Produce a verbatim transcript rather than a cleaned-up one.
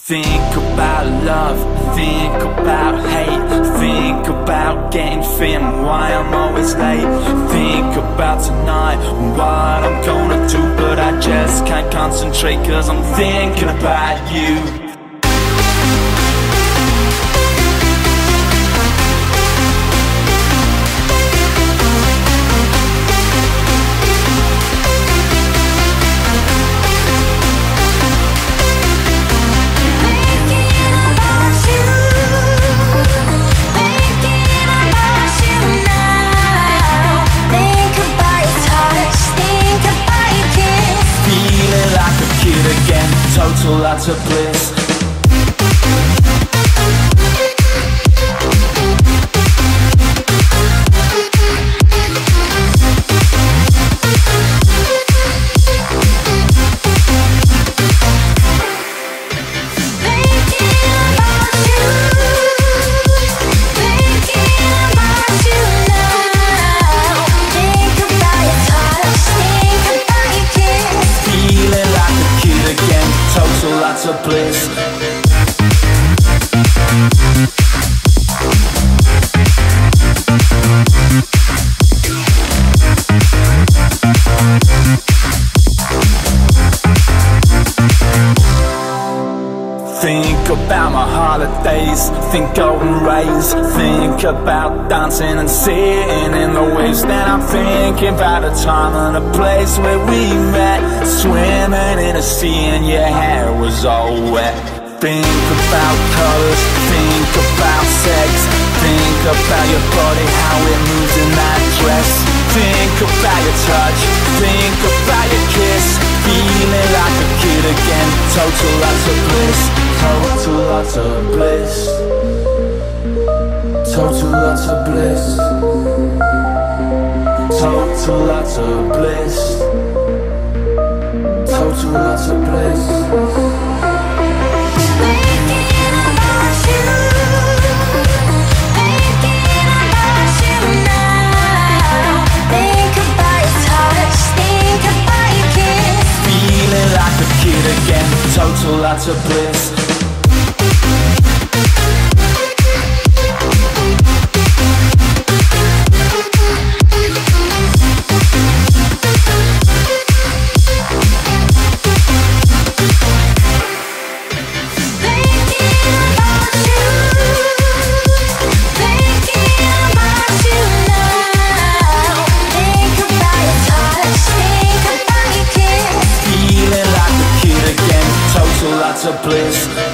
Think about love, think about hate, think about getting thin, why I'm always late. Think about tonight, what I'm gonna do, but I just can't concentrate cause I'm thinking about you. Total lots of bliss. Lots of bliss. Think about my holidays, think golden rays, think about dancing and sitting in the waves. Then I'm thinking about a time and a place where we met, swimming in a sea and your hair was all wet. Think about colors, think about sex, think about your body, how it moves in that dress. Think about your touch, think about your kiss, feeling like a kid again, total lots of bliss. Total lots of bliss. Total lots of bliss. Total lots of bliss. Total lots of bliss. Thinking about you, thinking about you now. Think about your touch, think about your kiss, feeling like a kid again, total lots of bliss. Lots of bliss.